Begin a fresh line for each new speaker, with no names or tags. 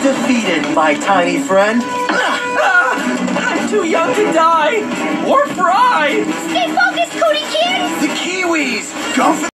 defeated, my tiny friend.
I'm too young to die or fry.
Stay focused, Cody Kid!
The Kiwis! Go for